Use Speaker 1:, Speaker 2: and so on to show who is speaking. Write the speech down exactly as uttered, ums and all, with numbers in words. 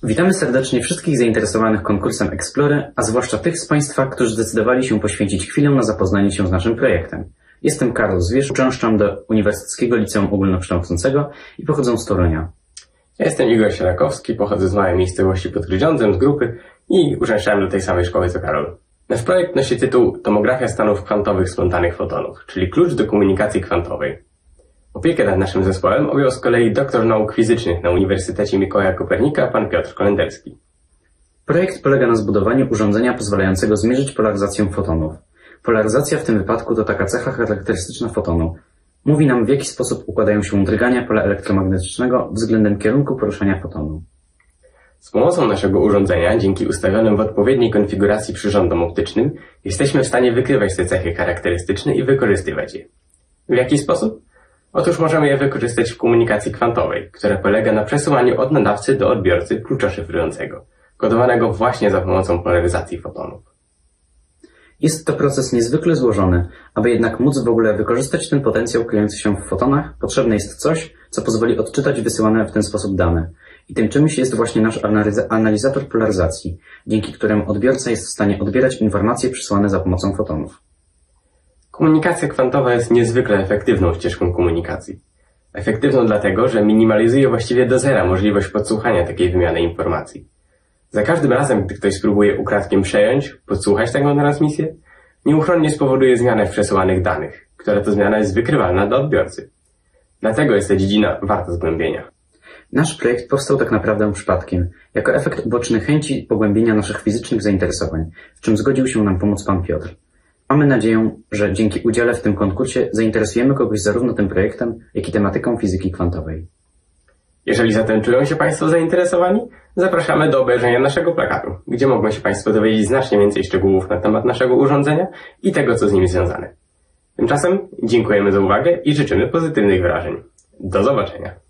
Speaker 1: Witamy serdecznie wszystkich zainteresowanych konkursem Explory, a zwłaszcza tych z Państwa, którzy zdecydowali się poświęcić chwilę na zapoznanie się z naszym projektem. Jestem Karol Zwierz, uczęszczam do Uniwersyteckiego Liceum Ogólnokształcącego i pochodzę z Torunia.
Speaker 2: Ja jestem Igor Sierakowski, pochodzę z małej miejscowości pod Grudziądzem, z grupy i uczęszczałem do tej samej szkoły co Karol. Nasz projekt nosi tytuł Tomografia stanów kwantowych splątanych fotonów, czyli klucz do komunikacji kwantowej. Opiekę nad naszym zespołem objął z kolei doktor nauk fizycznych na Uniwersytecie Mikołaja Kopernika, pan Piotr Kolenderski.
Speaker 1: Projekt polega na zbudowaniu urządzenia pozwalającego zmierzyć polaryzację fotonów. Polaryzacja w tym wypadku to taka cecha charakterystyczna fotonu. Mówi nam, w jaki sposób układają się drgania pola elektromagnetycznego względem kierunku poruszania fotonu.
Speaker 2: Z pomocą naszego urządzenia, dzięki ustawionym w odpowiedniej konfiguracji przyrządom optycznym, jesteśmy w stanie wykrywać te cechy charakterystyczne i wykorzystywać je. W jaki sposób? Otóż możemy je wykorzystać w komunikacji kwantowej, która polega na przesyłaniu od nadawcy do odbiorcy klucza szyfrującego, kodowanego właśnie za pomocą polaryzacji fotonów.
Speaker 1: Jest to proces niezwykle złożony. Aby jednak móc w ogóle wykorzystać ten potencjał kryjący się w fotonach, potrzebne jest coś, co pozwoli odczytać wysyłane w ten sposób dane. I tym czymś jest właśnie nasz analizator polaryzacji, dzięki któremu odbiorca jest w stanie odbierać informacje przysłane za pomocą fotonów.
Speaker 2: Komunikacja kwantowa jest niezwykle efektywną ścieżką komunikacji. Efektywną dlatego, że minimalizuje właściwie do zera możliwość podsłuchania takiej wymiany informacji. Za każdym razem, gdy ktoś spróbuje ukradkiem przejąć, podsłuchać taką transmisję, nieuchronnie spowoduje zmianę w przesyłanych danych, która to zmiana jest wykrywalna dla odbiorcy. Dlatego jest ta dziedzina warta zgłębienia.
Speaker 1: Nasz projekt powstał tak naprawdę przypadkiem, jako efekt uboczny chęci pogłębienia naszych fizycznych zainteresowań, w czym zgodził się nam pomóc pan Piotr. Mamy nadzieję, że dzięki udziale w tym konkursie zainteresujemy kogoś zarówno tym projektem, jak i tematyką fizyki kwantowej.
Speaker 2: Jeżeli zatem czują się Państwo zainteresowani, zapraszamy do obejrzenia naszego plakatu, gdzie mogą się Państwo dowiedzieć znacznie więcej szczegółów na temat naszego urządzenia i tego, co z nim związane. Tymczasem dziękujemy za uwagę i życzymy pozytywnych wrażeń. Do zobaczenia.